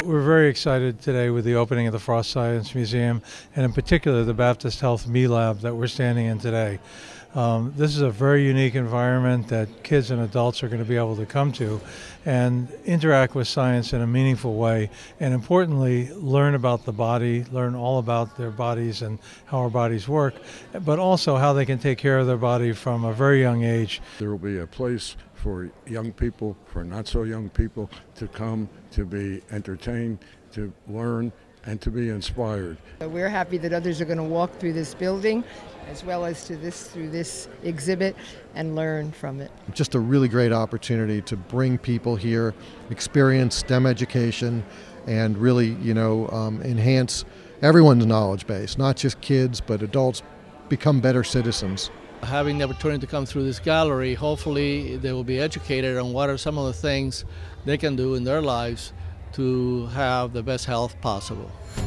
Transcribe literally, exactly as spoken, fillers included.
we're very excited today with the opening of the Frost Science Museum, and in particular the Baptist Health MeLaB that we're standing in today. Um, this is a very unique environment that kids and adults are going to be able to come to and interact with science in a meaningful way, and importantly learn about the body, learn all about their bodies and how our bodies work, but also how they can take care of their body from a very young age. There will be a place for young people, for not so young people, to come to be entertained, to learn, and to be inspired. We're happy that others are going to walk through this building as well as to this through this exhibit and learn from it. Just a really great opportunity to bring people here, experience STEM education, and really, you know, um, enhance everyone's knowledge base, not just kids, but adults become better citizens. Having the opportunity to come through this gallery, hopefully they will be educated on what are some of the things they can do in their lives to have the best health possible.